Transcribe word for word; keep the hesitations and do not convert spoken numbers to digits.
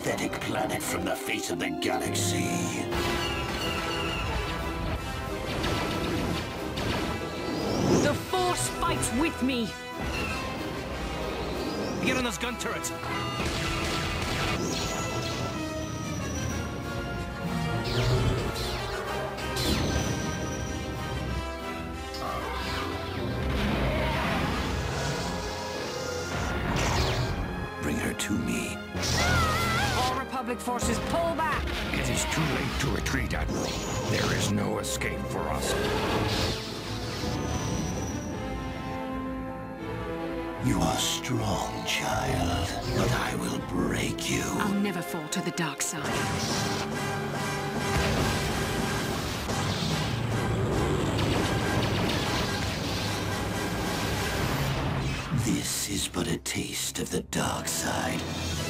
pathetic planet from the face of the galaxy. The Force fights with me! Get on those gun turrets! Bring her to me. All Republic forces, pull back! It is too late to retreat, Admiral. There is no escape for us. You are strong, child, but I will break you. I'll never fall to the dark side. This is but a taste of the dark side.